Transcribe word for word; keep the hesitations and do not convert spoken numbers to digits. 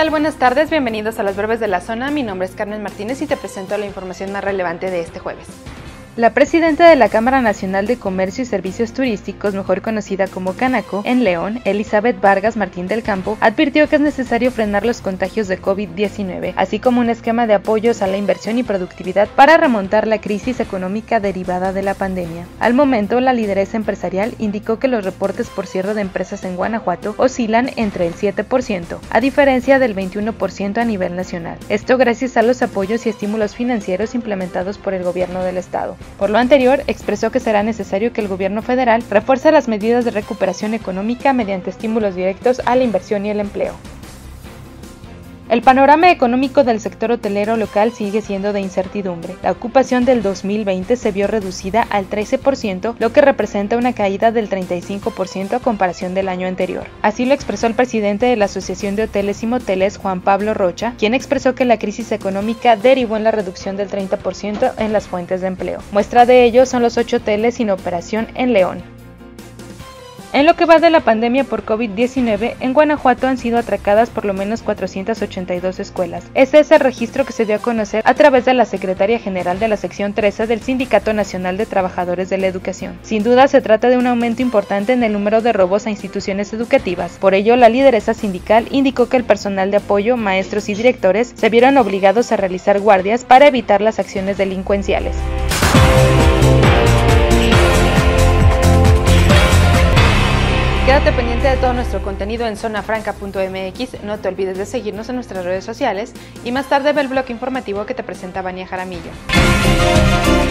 tal? Buenas tardes, bienvenidos a las breves de la zona. Mi nombre es Carmen Martínez y te presento la información más relevante de este jueves. La presidenta de la Cámara Nacional de Comercio y Servicios Turísticos, mejor conocida como Canaco, en León, Elizabeth Vargas Martín del Campo, advirtió que es necesario frenar los contagios de COVID diecinueve, así como un esquema de apoyos a la inversión y productividad para remontar la crisis económica derivada de la pandemia. Al momento, la lideresa empresarial indicó que los reportes por cierre de empresas en Guanajuato oscilan entre el siete por ciento, a diferencia del veintiuno por ciento a nivel nacional. Esto gracias a los apoyos y estímulos financieros implementados por el gobierno del estado. Por lo anterior, expresó que será necesario que el gobierno federal refuerce las medidas de recuperación económica mediante estímulos directos a la inversión y el empleo. El panorama económico del sector hotelero local sigue siendo de incertidumbre. La ocupación del dos mil veinte se vio reducida al trece por ciento, lo que representa una caída del treinta y cinco por ciento a comparación del año anterior. Así lo expresó el presidente de la Asociación de Hoteles y Moteles, Juan Pablo Rocha, quien expresó que la crisis económica derivó en la reducción del treinta por ciento en las fuentes de empleo. Muestra de ello son los ocho hoteles sin operación en León. En lo que va de la pandemia por COVID diecinueve, en Guanajuato han sido atracadas por lo menos cuatrocientas ochenta y dos escuelas. Ese es el registro que se dio a conocer a través de la Secretaria General de la Sección trece del Sindicato Nacional de Trabajadores de la Educación. Sin duda se trata de un aumento importante en el número de robos a instituciones educativas. Por ello, la lideresa sindical indicó que el personal de apoyo, maestros y directores se vieron obligados a realizar guardias para evitar las acciones delincuenciales. Quédate pendiente de todo nuestro contenido en zona franca punto m x, no te olvides de seguirnos en nuestras redes sociales y más tarde ve el bloque informativo que te presenta Vania Jaramillo.